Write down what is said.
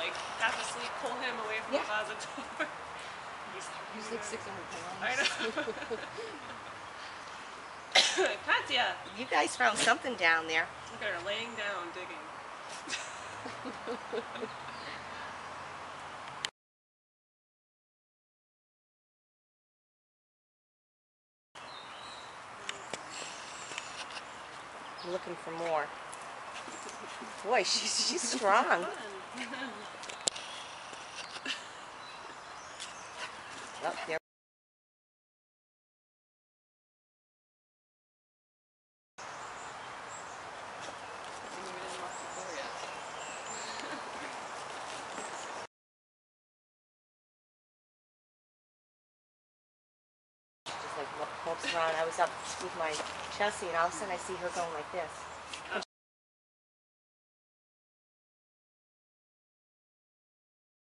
like half asleep, pull him away from the closet door. He's like 600 pounds. I know. Katya! You guys found something down there. Look at her laying down, digging. I'm looking for more. Boy, she's strong. Oh, there. Just like walks around. I was up with my Chelsea, and all of a sudden I see her going like this.